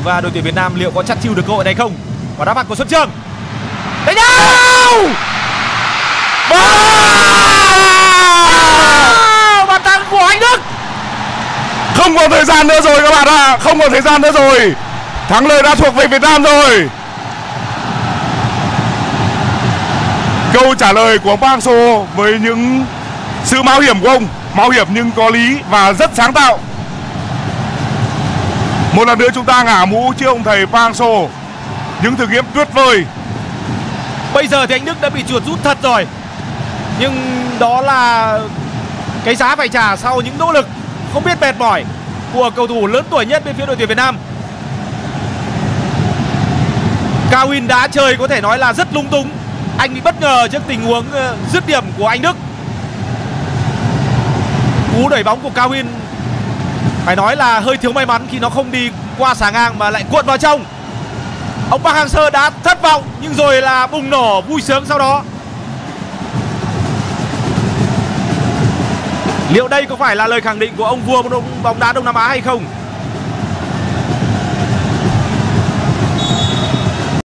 và đội tuyển Việt Nam liệu có chắt chiu được cơ hội này không? Và đá phạt của Xuân Trường. Đánh nhau! Bàn thắng của Anh Đức. Không còn thời gian nữa rồi các bạn ạ, không còn thời gian nữa rồi. Thắng lợi đã thuộc về Việt Nam rồi. Câu trả lời của ông Park Hang-seo với những sự mạo hiểm của ông, mạo hiểm nhưng có lý và rất sáng tạo. Một lần nữa chúng ta ngả mũ trước ông thầy Park Hang-seo. Những thử nghiệm tuyệt vời. Bây giờ thì anh Đức đã bị chuột rút thật rồi. Nhưng đó là cái giá phải trả sau những nỗ lực không biết mệt mỏi của cầu thủ lớn tuổi nhất bên phía đội tuyển Việt Nam. Kawin đá chơi có thể nói là rất lung tung. Anh bị bất ngờ trước tình huống dứt điểm của Anh Đức. Cú đẩy bóng của Kawin phải nói là hơi thiếu may mắn khi nó không đi qua xà ngang mà lại cuộn vào trong. Ông Park Hang-seo đã thất vọng nhưng rồi là bùng nổ vui sướng sau đó. Liệu đây có phải là lời khẳng định của ông vua bóng đá Đông Nam Á hay không?